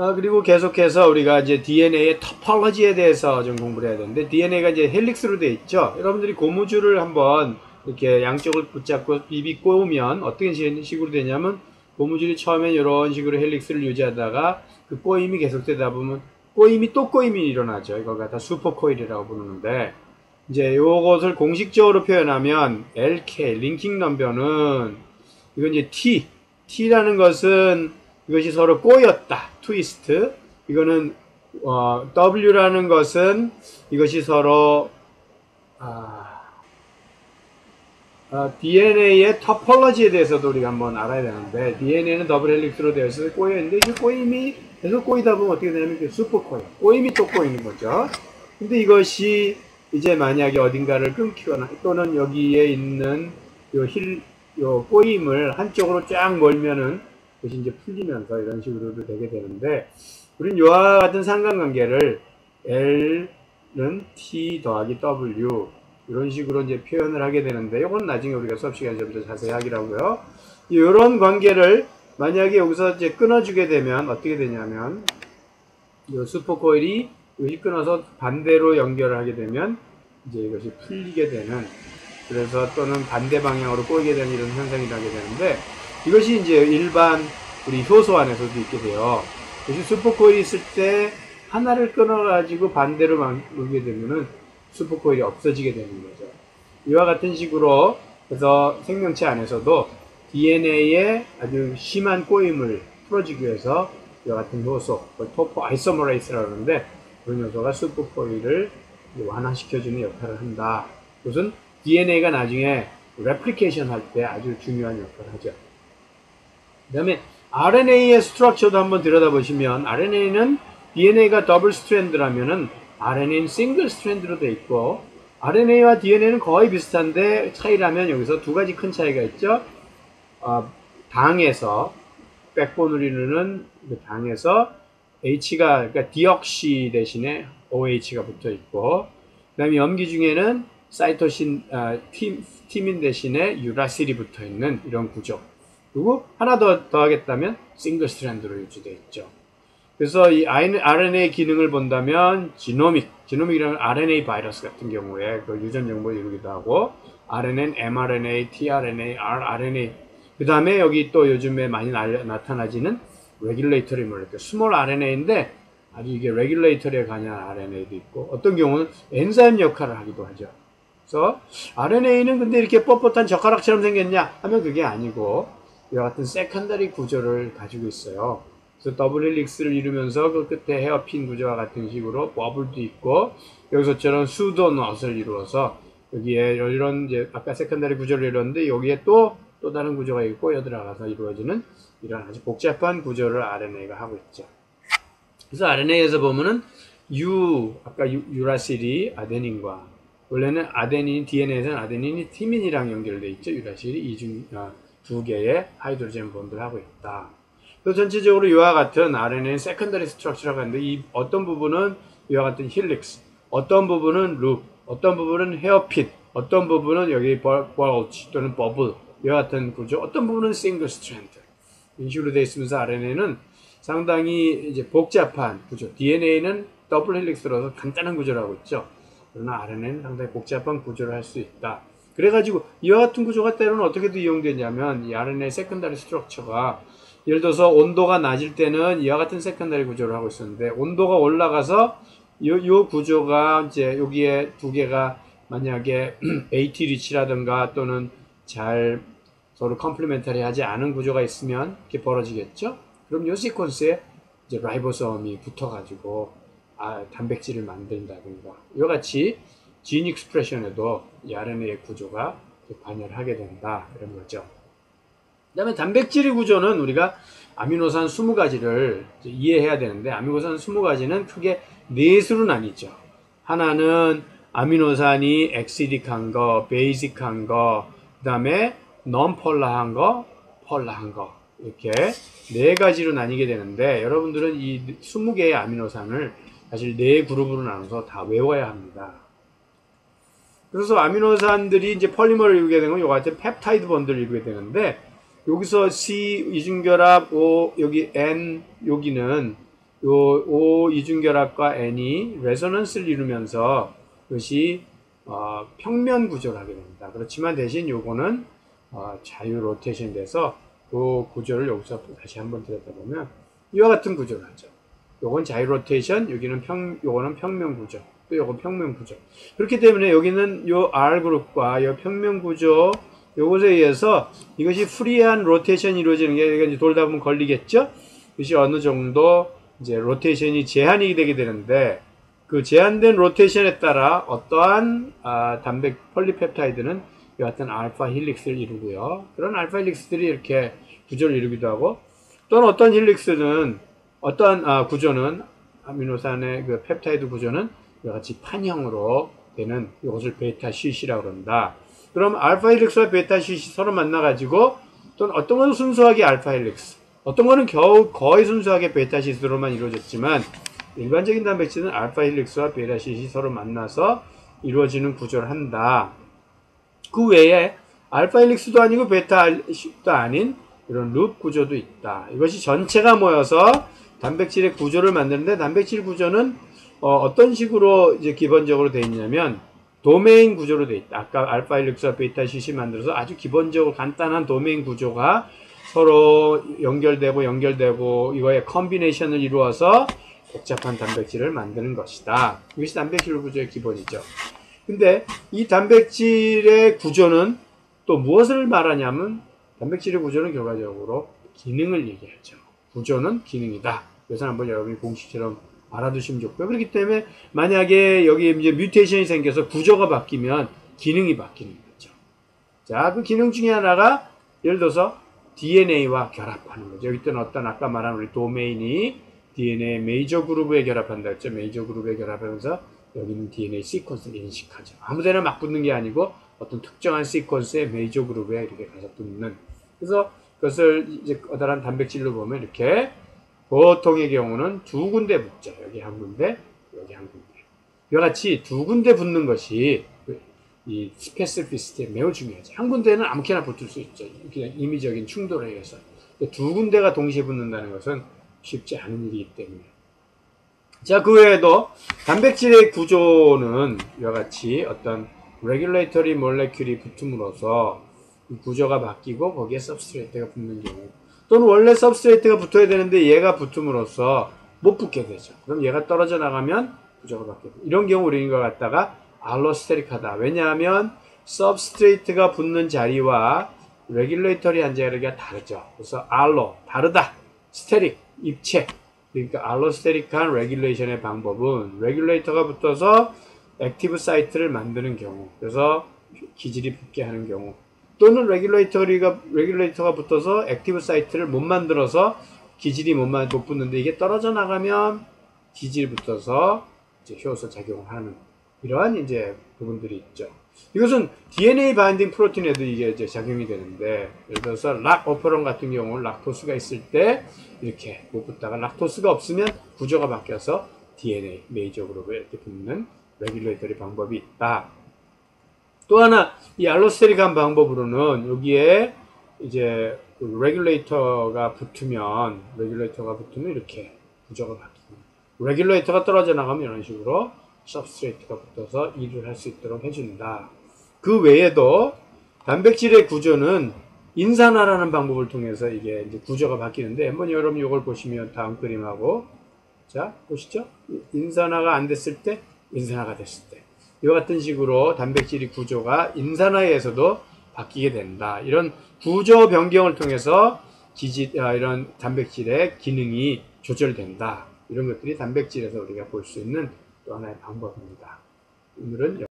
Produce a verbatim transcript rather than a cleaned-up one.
아, 그리고 계속해서 우리가 이제 디엔에이의 토폴로지에 대해서 좀 공부를 해야 되는데, 디엔에이가 이제 헬릭스로 되어 있죠. 여러분들이 고무줄을 한번 이렇게 양쪽을 붙잡고 비비 꼬우면 어떤 식으로 되냐면, 고무줄이 처음엔 이런 식으로 헬릭스를 유지하다가 그 꼬임이 계속되다 보면 꼬임이 또 꼬임이 일어나죠. 이걸 갖다 슈퍼코일이라고 부르는데, 이제 요것을 공식적으로 표현하면 엘케이, 링킹 넘버는 이건 이제 T, T라는 것은 이것이 서로 꼬였다, 트위스트. 이거는 어, W라는 것은 이것이 서로 아, 아, 디엔에이의 토폴로지에 대해서도 우리가 한번 알아야 되는데, 디엔에이는 더블 헬릭스로 되어 있어서 꼬여있는데, 이 꼬임이 계속 꼬이다 보면 어떻게 되냐면 슈퍼코일, 꼬임이 또 꼬이는 거죠. 근데 이것이 이제 만약에 어딘가를 끊기거나 또는 여기에 있는 요 힐, 요 꼬임을 한쪽으로 쫙 몰면은 그것이 이제 풀리면서 이런 식으로도 되게 되는데, 우린 요와 같은 상관관계를 L은 T 더하기 W 이런 식으로 이제 표현을 하게 되는데, 이건 나중에 우리가 수업 시간에 좀 더 자세히 하기로 하고요. 이런 관계를 만약에 여기서 이제 끊어주게 되면 어떻게 되냐면, 이 슈퍼코일이 여기 끊어서 반대로 연결을 하게 되면 이제 이것이 풀리게 되는, 그래서 또는 반대 방향으로 꼬이게 되는 이런 현상이 나게 되는데, 이것이 이제 일반 우리 효소 안에서도 있게 돼요. 그래서 슈퍼코일이 있을 때 하나를 끊어가지고 반대로 만들게 되면은 슈퍼코일이 없어지게 되는 거죠. 이와 같은 식으로 그래서 생명체 안에서도 디엔에이의 아주 심한 꼬임을 풀어주기 위해서 이와 같은 효소, 토포 아이소머레이스라고 하는데, 그런 요소가 슈퍼코일을 완화시켜주는 역할을 한다. 그것은 디엔에이가 나중에 레플리케이션 할 때 아주 중요한 역할을 하죠. 그 다음에 알엔에이의 스트럭처도 한번 들여다보시면, 알엔에이는 디엔에이가 더블 스트랜드라면은 알엔에이는 싱글 스트랜드로 되어 있고, 알엔에이와 디엔에이는 거의 비슷한데 차이라면 여기서 두 가지 큰 차이가 있죠. 어, 당에서 백본을 이루는 그 당에서 H가, 그러니까 디옥시 대신에 오에이치가 붙어 있고, 그 다음에 염기 중에는 사이토신, 아, 팀, 티민 대신에 유라실이 붙어 있는 이런 구조. 그리고 하나 더, 더 하겠다면 싱글 스트랜드로 유지되어 있죠. 그래서 이 알엔에이 기능을 본다면 지노믹, 지노믹이라는 알엔에이 바이러스 같은 경우에 그 유전 정보를 이루기도 하고, 알엔에이는 엠알엔에이, 티알엔에이, 알알엔에이, 그 다음에 여기 또 요즘에 많이 나, 나타나지는 레귤레이터리 모레큐, 스몰 알엔에이인데 아주 이게 레귤레이터리에 관한 알엔에이도 있고, 어떤 경우는 엔자임 역할을 하기도 하죠. 그래서 알엔에이는 근데 이렇게 뻣뻣한 젓가락처럼 생겼냐 하면 그게 아니고 이와 같은 세컨더리 구조를 가지고 있어요. 그래서 더블 헬릭스를 이루면서 그 끝에 헤어핀 구조와 같은 식으로 버블도 있고, 여기서처럼 수도 넛을 이루어서 여기에 이런 이제 아까 세컨더리 구조를 이뤘는데 여기에 또 또 다른 구조가 있고 여 들어가서 이루어지는 이런 아주 복잡한 구조를 알엔에이가 하고 있죠. 그래서 알엔에이에서 보면은 U, 아까 유, 유라실이 아데닌과, 원래는 아데닌, 디엔에이에서는 아데닌이 티민이랑 연결되어 있죠. 유라실이 이중, 아, 두 개의 하이드로젠 본드를 하고 있다. 그래서 전체적으로 이와 같은 알엔에이는 세컨더리 스트럭처라고 하는데, 이 어떤 부분은 이와 같은 힐릭스, 어떤 부분은 룹, 어떤 부분은 헤어핀, 어떤 부분은 여기 벌치 또는 버블, 이와 같은 구조, 어떤 부분은 싱글 스트랜드. 이런 식으로 되어 있으면서 알엔에이는 상당히 이제 복잡한 구조, 디엔에이는 더블 헬릭스라서 간단한 구조를 하고 있죠. 그러나 알엔에이는 상당히 복잡한 구조를 할 수 있다. 그래가지고 이와 같은 구조가 때로는 어떻게도 이용되냐면, 이 알엔에이 세컨더리 스트럭처가 예를 들어서 온도가 낮을 때는 이와 같은 세컨더리 구조를 하고 있었는데, 온도가 올라가서 요, 요 구조가 이제 여기에 두 개가 만약에 에이티 리치라든가 또는 잘 서로 컴플리멘터리 하지 않은 구조가 있으면 이렇게 벌어지겠죠? 그럼 요 시퀀스에 이제 라이보솜이 붙어가지고 아, 단백질을 만든다든가, 이와 같이 진 익스프레션에도 이 알엔에이 구조가 관여를 하게 된다, 이런 거죠. 그 다음에 단백질의 구조는 우리가 아미노산 이십 가지를 이해해야 되는데, 아미노산 이십 가지는 크게 넷으로 나뉘죠. 하나는 아미노산이 엑시딕한 거, 베이직한 거, 그 다음에 non-폴라한 거, 폴라한 거, 이렇게 네 가지로 나뉘게 되는데, 여러분들은 이 이십 개의 아미노산을 사실 네 그룹으로 나눠서 다 외워야 합니다. 그래서 아미노산들이 이제 폴리머를 이루게 되면 이와 같은 펩타이드 본드를 이루게 되는데, 여기서 C 이중결합 O, 여기 N, 여기는 O 이중결합과 N이 레소넌스를 이루면서 이것이 어, 평면 구조를 하게 됩니다. 그렇지만 대신 요거는 어, 자유 로테이션 돼서 그 구조를 여기서 다시 한번 들여다보면 이와 같은 구조를 하죠. 요건 자유 로테이션, 여기는 평, 요거는 평면 구조, 또 요건 평면 구조. 그렇기 때문에 여기는 요 R 그룹과 요 평면 구조 요것에 의해서 이것이 프리한 로테이션이 이루어지는 게 이제 돌다 보면 걸리겠죠? 이것이 어느 정도 이제 로테이션이 제한이 되게 되는데 그 제한된 로테이션에 따라 어떠한 아, 단백 폴리펩타이드는 이 같은 알파 힐릭스를 이루고요. 그런 알파 힐릭스들이 이렇게 구조를 이루기도 하고 또는 어떤 힐릭스는 어떠한 아, 구조는 아미노산의 그 펩타이드 구조는 이와 같이 판형으로 되는 이것을 베타 쉿이라고 그런다. 그럼 알파 힐릭스와 베타 쉿이 서로 만나가지고 또는 어떤 건 순수하게 알파 힐릭스, 어떤 거는 겨우 거의 순수하게 베타 쉿으로만 이루어졌지만 일반적인 단백질은 알파 힐릭스와 베타 쉿이 서로 만나서 이루어지는 구조를 한다. 그 외에 알파 힐릭스도 아니고 베타 쉿도 아닌 이런 룹 구조도 있다. 이것이 전체가 모여서 단백질의 구조를 만드는데 단백질 구조는 어, 떤 식으로 이제 기본적으로 되어 있냐면 도메인 구조로 되어 있다. 아까 알파 힐릭스와 베타 쉿이 만들어서 아주 기본적으로 간단한 도메인 구조가 서로 연결되고 연결되고 이거의 컨비네이션을 이루어서 복잡한 단백질을 만드는 것이다. 이것이 단백질 구조의 기본이죠. 근데 이 단백질의 구조는 또 무엇을 말하냐면 단백질의 구조는 결과적으로 기능을 얘기하죠. 구조는 기능이다. 그래서 한번 여러분이 공식처럼 알아두시면 좋고요. 그렇기 때문에 만약에 여기 이제 뮤테이션이 생겨서 구조가 바뀌면 기능이 바뀌는 거죠. 자, 그 기능 중에 하나가 예를 들어서 디엔에이와 결합하는 거죠. 여기 때는 어떤 아까 말한 우리 도메인이 디엔에이 메이저 그룹에 결합한다 했죠. 메이저 그룹에 결합하면서 여기는 디엔에이 시퀀스를 인식하죠. 아무데나 막 붙는 게 아니고 어떤 특정한 시퀀스의 메이저 그룹에 이렇게 가서 붙는. 그래서 그것을 이제 커다란 단백질로 보면 이렇게 보통의 경우는 두 군데 붙죠. 여기 한 군데, 여기 한 군데. 이와 같이 두 군데 붙는 것이 이 스페시피시티에 매우 중요하죠. 한 군데는 아무렇게나 붙을 수 있죠. 그냥 임의적인 충돌에 의해서. 두 군데가 동시에 붙는다는 것은 쉽지 않은 일이기 때문에. 자, 그 외에도 단백질의 구조는 이와 같이 어떤 레귤레이터리 몰레큘이 붙음으로써 구조가 바뀌고 거기에 सब스트레이트가 붙는 경우 또는 원래 सब스트레이트가 붙어야 되는데 얘가 붙음으로써 못 붙게 되죠. 그럼 얘가 떨어져 나가면 구조가 바뀌고 이런 경우 우리는 이걸 갖다가 알로스테릭하다. 왜냐하면 सब스트레이트가 붙는 자리와 레귤레이터리 한 자리가 다르죠. 그래서 알로 다르다. 스테릭 입체. 그러니까 알로스테릭한 레귤레이션의 방법은 레귤레이터가 붙어서 액티브 사이트를 만드는 경우, 그래서 기질이 붙게 하는 경우, 또는 레귤레이터가 레귤레이터가 붙어서 액티브 사이트를 못 만들어서 기질이 못, 못 붙는데 이게 떨어져 나가면 기질이 붙어서 이제 효소 작용을 하는 이러한 이제 부분들이 있죠. 이것은 디엔에이 바인딩 프로틴에도 이게 이제 작용이 되는데, 예를 들어서 락 오퍼런 같은 경우 락토스가 있을 때 이렇게 못 붙다가 락토스가 없으면 구조가 바뀌어서 디엔에이 메이저 그룹에 이렇게 붙는 레귤레이터리 방법이 있다. 또 하나 이 알로스테릭한 방법으로는 여기에 이제 그 레귤레이터가 붙으면 레귤레이터가 붙으면 이렇게 구조가 바뀌고 레귤레이터가 떨어져 나가면 이런 식으로 सब스트레이트가 붙어서 일을 할 수 있도록 해준다. 그 외에도 단백질의 구조는 인산화라는 방법을 통해서 이게 이제 구조가 바뀌는데, 한번 여러분 이걸 보시면 다음 그림하고, 자, 보시죠? 인산화가 안 됐을 때, 인산화가 됐을 때. 이와 같은 식으로 단백질의 구조가 인산화에서도 바뀌게 된다. 이런 구조 변경을 통해서 기질, 아, 이런 단백질의 기능이 조절된다. 이런 것들이 단백질에서 우리가 볼 수 있는 또 하나의 방법입니다. 오늘은